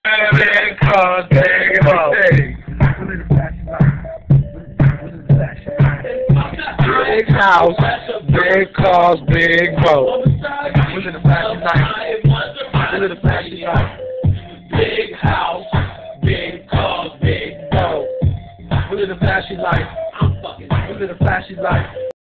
Big cars, big hoes. Big house, big cars, big boat. We live a flashy life. We live a flashy life. Big house, big cars, big boat. We live a flashy life. We live a flashy life.